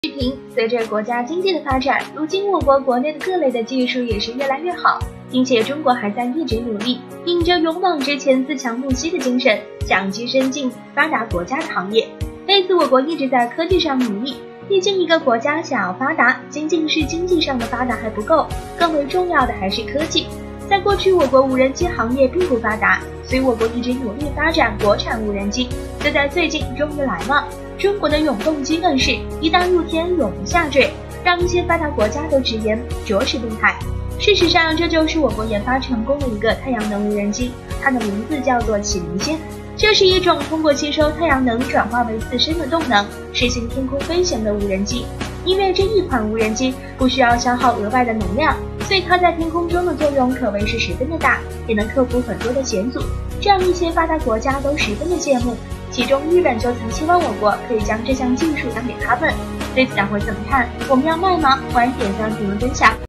视频，随着国家经济的发展，如今我国国内的各类的技术也是越来越好，并且中国还在一直努力，秉着勇往直前、自强不息的精神，想跻身进发达国家的行列。类似我国一直在科技上努力，毕竟一个国家想要发达，仅仅是经济上的发达还不够，更为重要的还是科技。在过去，我国无人机行业并不发达，所以我国一直努力发展国产无人机。就在最近终于来了，中国的永动机问世，一旦入天永不下坠，让一些发达国家都直言着实厉害。事实上，这就是我国研发成功的一个太阳能无人机，它的名字叫做启明星。这是一种通过吸收太阳能转化为自身的动能，实行天空飞行的无人机。因为这一款无人机不需要消耗额外的能量，所以它在天空中的作用可谓是十分的大，也能克服很多的险阻，这样一些发达国家都十分的羡慕。其中日本就曾希望我国可以将这项技术让给他们。对此大伙怎么看？我们要卖吗？欢迎点赞、评论、分享。